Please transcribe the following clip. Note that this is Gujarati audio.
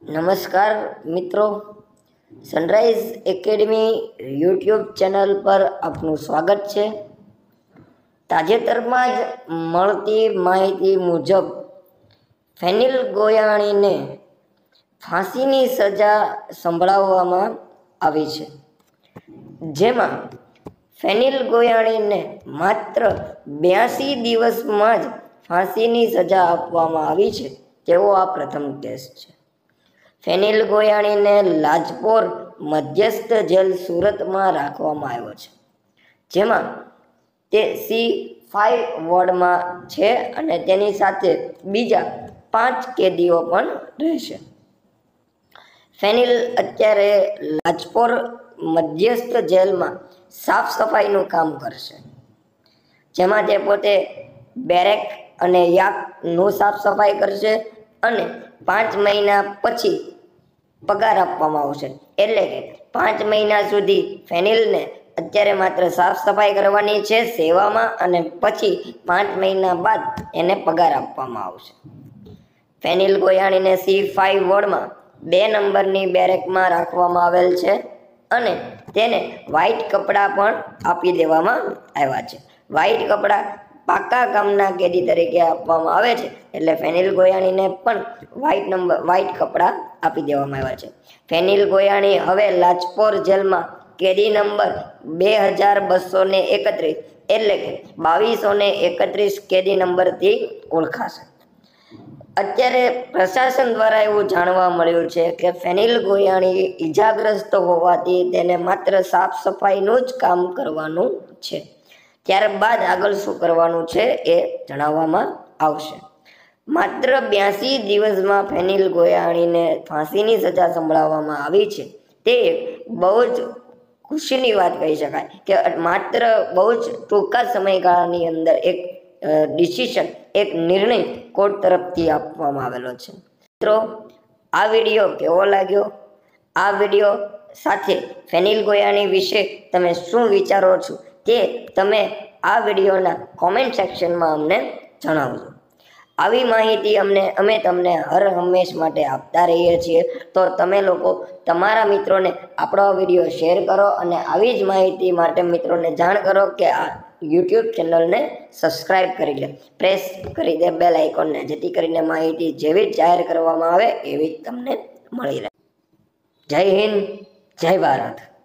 નમસ્કાર મિત્રો, સનરાઈઝ એકેડમી યુટ્યુબ ચેનલ પર આપનું સ્વાગત છે। તાજેતરમાં જ મળતી માહિતી મુજબ ફેનિલ ગોયાણીને ફાંસીની સજા સંભળાવવામાં આવી છે, જેમાં ફેનિલ ગોયાણીને માત્ર 82 દિવસમાં જ ફાંસીની સજા આપવામાં આવી છે, તેવો આ પ્રથમ કેસ છે। ફેનિલ ગોયાણીને લાજપોર મધ્યસ્થ જેલ સુરતમાં રાખવામાં આવ્યો છે, જેમાં તે C5 વોર્ડમાં છે અને તેની સાથે બીજા 5 કેદીઓ પણ રહેશે। ફેનિલ અત્યારે લાજપોર મધ્યસ્થ જેલમાં સાફ સફાઈનું કામ કરશે, જેમાં તે પોતે બેરેક અને યાકનું સાફ સફાઈ કરશે અને 5 મહિના પછી પગાર આપવામાં આવશે। એટલે કે 5 મહિના સુધી ફેનિલને અત્યારે માત્ર સાફ સફાઈ કરવાની છે સેવામાં, અને પછી 5 મહિના બાદ એને પગાર આપવામાં આવશે। ફેનિલ ગોયાણીને C5 વોર્ડમાં 2 નંબરની બેરેકમાં રાખવામાં આવેલ છે અને તેને વ્હાઇટ કપડાં પણ આપી દેવામાં આવ્યા છે। વ્હાઇટ કપડાં પાકા કામના કેદી તરીકે આપવામાં આવે છે, એટલે ફેનિલ ગોયાણીને પણ વ્હાઇટ કપડાં આપી દેવામાં આવ્યા છે। ફેનિલ ગોયાણી હવે લાજપોર જેલમાં કેદી નંબર 2231 એટલે કે 2231 કેદી નંબરથી ઓળખાશે। અત્યારે પ્રશાસન દ્વારા એવું જાણવા મળ્યું છે કે ફેનિલ ગોયાણી ઈજાગ્રસ્ત હોવાથી તેને માત્ર સાફ સફાઈનું જ કામ કરવાનું છે, ત્યારબાદ આગળ શું કરવાનું છે એ જણાવવામાં આવશે। માત્ર 82 દિવસમાં ફેનિલ ગોયાણીને ફાંસીની સજા સંભળાવવામાં આવી છે, તે બહુ જ ખુશીની વાત કહી શકાય કે માત્ર બહુ જ ટૂંકા સમયગાળાની અંદર એક ડિસિઝન, એક નિર્ણય કોર્ટ તરફથી આપવામાં આવેલો છે। મિત્રો, આ વિડીયો કેવો લાગ્યો? આ વિડીયો સાથે ફેનિલ ગોયાણી વિશે તમે શું વિચારો છો તે તમે આ વિડીયોના કોમેન્ટ સેક્શનમાં અમને જણાવજો। આવી માહિતી અમે તમને હર હંમેશ માટે આપતા રહીએ છીએ, તો તમે લોકો તમારા મિત્રોને આપણો વિડીયો શેર કરો અને આવી જ માહિતી માટે મિત્રોને જાણ કરો કે આ યુટ્યુબ ચેનલને સબસ્ક્રાઈબ કરી લે, પ્રેસ કરી દે બેલ આઇકોનને, જેથી કરીને માહિતી જેવી જ જાહેર કરવામાં આવે એવી જ તમને મળી રહે। જય હિન્દ, જય ભારત।